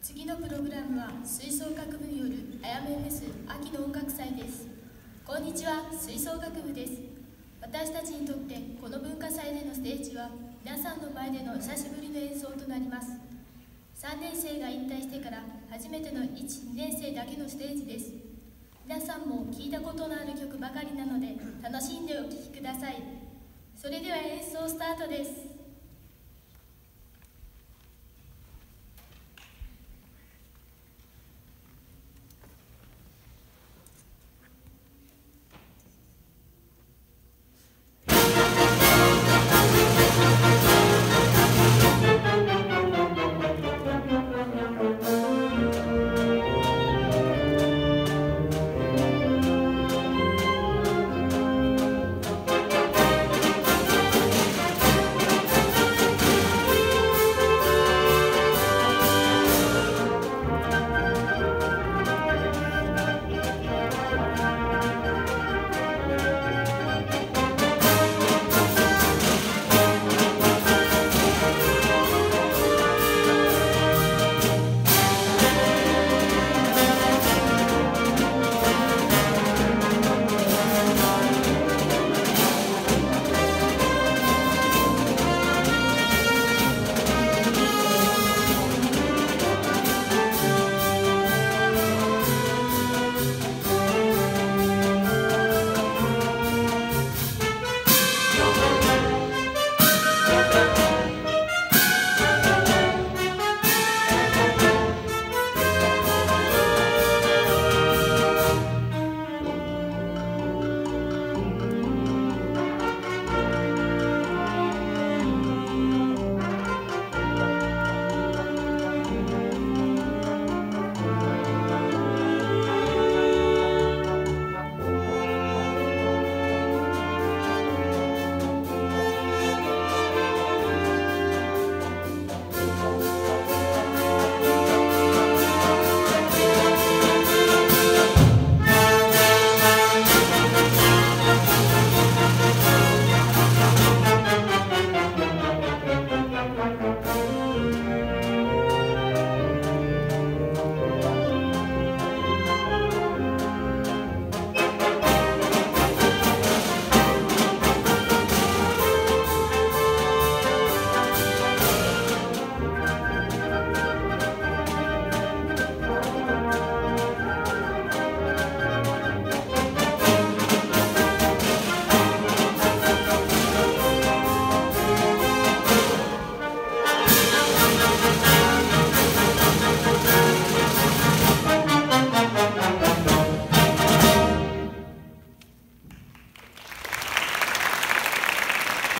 次のプログラムは吹奏楽部によるあやめフェス秋の音楽祭です。こんにちは、吹奏楽部です。私たちにとってこの文化祭でのステージは皆さんの前での久しぶりの演奏となります。3年生が引退してから初めての1、2年生だけのステージです。皆さんも聴いたことのある曲ばかりなので楽しんでお聴きください。それでは演奏スタートです。